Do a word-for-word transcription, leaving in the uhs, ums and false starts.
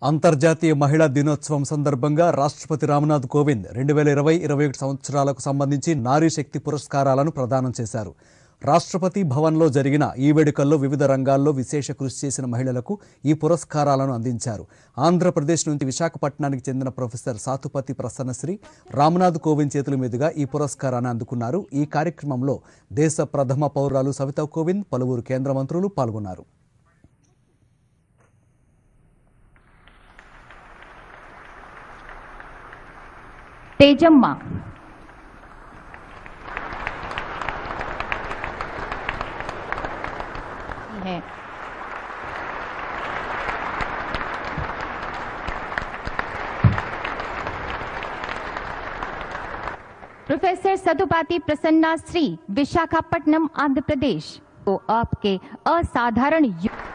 అంతర్జాతీయ మహిళా దినోత్సవం సందర్భంగా రాష్ట్రపతి రామ్నాథ్ కోవింద్ రెండు వేల ఇరవై ఇరవై ఒకటి సంవత్సరాలకు సంబంధించి నారీ శక్తి పురస్కారాలను ప్రదానం చేశారు. రాష్ట్రపతి భవన్లో జరిగిన ఈ వేడుకల్లో వివిధ రంగాల్లో విశేష కృషి చేసిన మహిళలకు ఈ పురస్కారాలను అందించారు. ఆంధ్రప్రదేశ్ నుంచి విశాఖపట్నానికి చెందిన ప్రొఫెసర్ సాతుపతి ప్రసన్నశ్రీ రామ్నాథ్ కోవింద్ చేతుల మీదుగా ఈ పురస్కారాన్ని అందుకున్నారు. ఈ కార్యక్రమంలో దేశ ప్రథమ పౌరాలు సవితా కోవింద్, పలువురు కేంద్ర మంత్రులు పాల్గొన్నారు. तेजम्मा है प्रोफेसर सतुपाती प्रसन्ना श्री विशाखापट्टनम आंध्र प्रदेश को आपके असाधारण